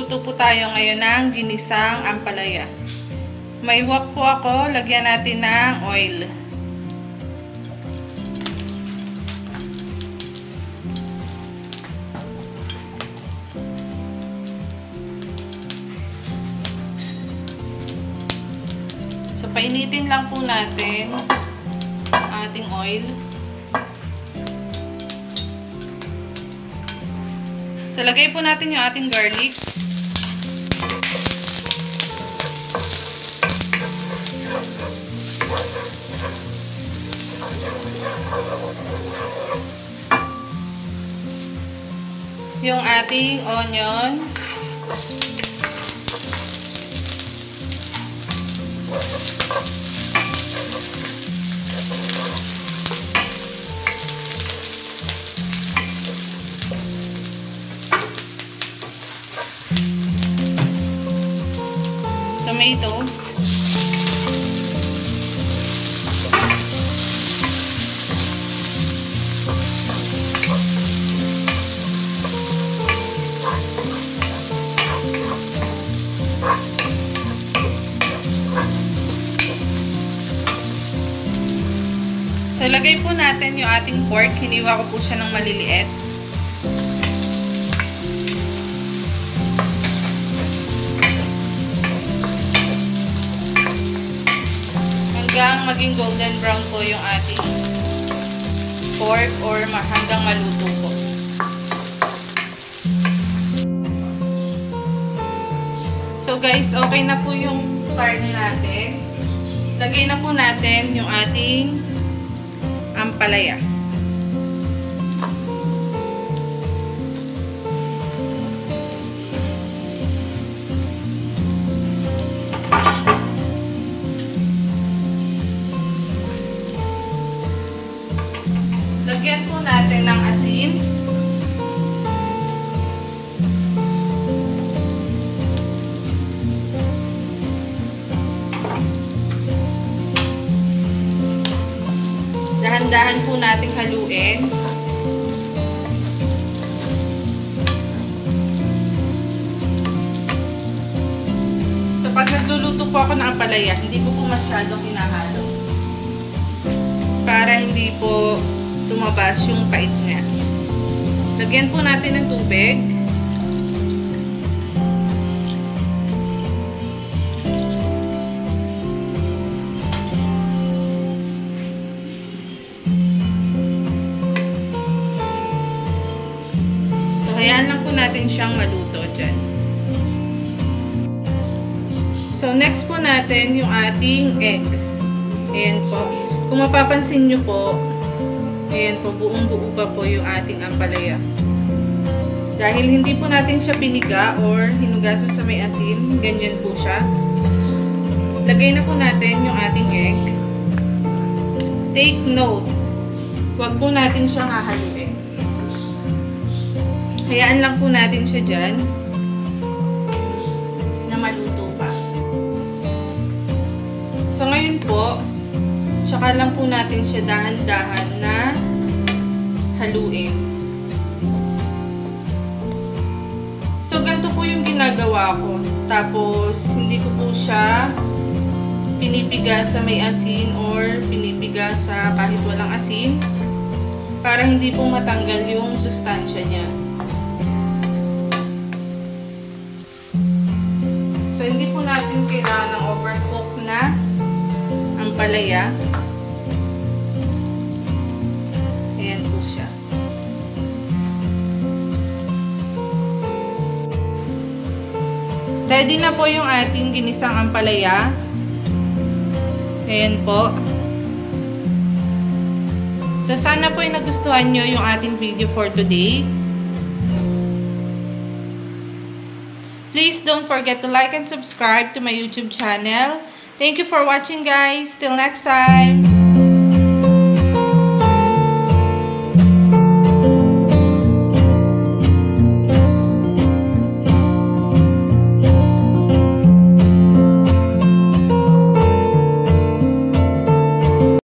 Magluluto po tayo ngayon ng ginisang ampalaya. May wok po ako, lagyan natin ng oil. So, painitin lang po natin ang ating oil. So, lagay po natin yung ating garlic. Yung ating onion. Tomatoes. So, ilagay po natin yung ating pork. Hiniwa ko po siya ng maliliit. Hanggang maging golden brown po yung ating pork or hanggang maluto po. So guys, okay na po yung karne natin. Lagay na po natin yung ating ampalaya. Lagyan po natin ng asin. Dahan-dahan po nating haluin. So, pag nagluluto po ako ng ampalaya, hindi ko po masyadong hinahalo. Para hindi po tumabas yung pait niya. Lagyan po natin ng tubig. So, hayaan lang po natin siyang maluto dyan. So, next po natin yung ating egg. Ayan po. Kung mapapansin nyo po, ayan po, buong-buo pa po yung ating ampalaya. Dahil hindi po natin siya piniga or hinugasan sa may asin, ganyan po siya. Lagay na po natin yung ating egg. Take note, huwag po natin siyang hahaluin. Hayaan lang po natin siya dyan na maluto pa. So ngayon po, saka lang po natin siya dahan-dahan na haluin. So, ganito po yung ginagawa ko. Tapos, hindi ko po siya pinipiga sa may asin or pinipiga sa kahit walang asin para hindi po matanggal yung sustansya niya. So, hindi po natin kailangan ng overcook na ampalaya. Ayan po siya. Ready na po yung ating ginisang ampalaya. Ayan po. So, sana po ay nagustuhan nyo yung ating video for today. Please don't forget to like and subscribe to my YouTube channel. Thank you for watching, guys. Till next time.